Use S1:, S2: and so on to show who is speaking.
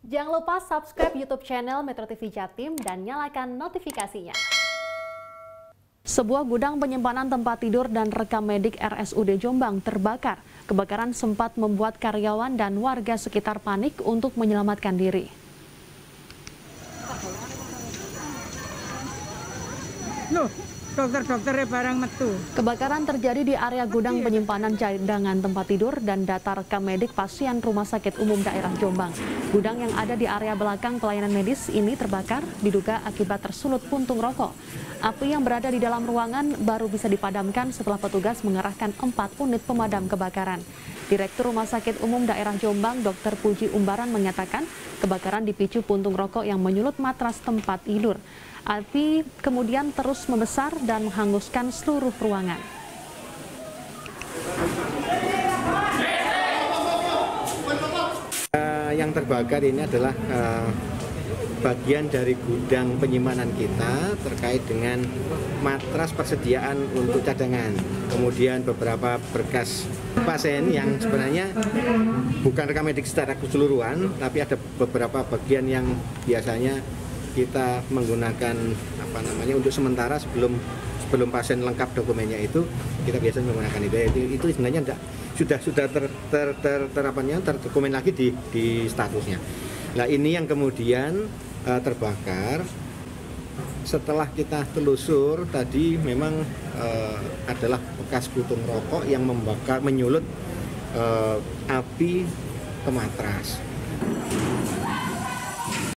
S1: Jangan lupa subscribe YouTube channel Metro TV Jatim dan nyalakan notifikasinya. Sebuah gudang penyimpanan tempat tidur dan rekam medik RSUD Jombang terbakar. Kebakaran sempat membuat karyawan dan warga sekitar panik untuk menyelamatkan diri.
S2: Loh, dokter-dokternya barang metu.
S1: Kebakaran terjadi di area gudang penyimpanan cadangan tempat tidur dan data rekam medik pasien Rumah Sakit Umum Daerah Jombang. Gudang yang ada di area belakang pelayanan medis ini terbakar diduga akibat tersulut puntung rokok. Api yang berada di dalam ruangan baru bisa dipadamkan setelah petugas mengerahkan 4 unit pemadam kebakaran. Direktur Rumah Sakit Umum Daerah Jombang, Dr. Puji Umbaran mengatakan kebakaran dipicu puntung rokok yang menyulut matras tempat tidur. Api kemudian terus membesar dan menghanguskan seluruh ruangan.
S3: Yang terbakar ini adalah bagian dari gudang penyimpanan kita terkait dengan matras persediaan untuk cadangan. Kemudian beberapa berkas pasien yang sebenarnya bukan rekam medik secara keseluruhan, tapi ada beberapa bagian yang biasanya kita menggunakan untuk sementara sebelum pasien lengkap dokumennya itu kita biasanya menggunakan itu sebenarnya sudah terdokumen lagi di statusnya. Nah ini yang kemudian terbakar. Setelah kita telusur tadi memang adalah bekas puntung rokok yang menyulut api ke matras.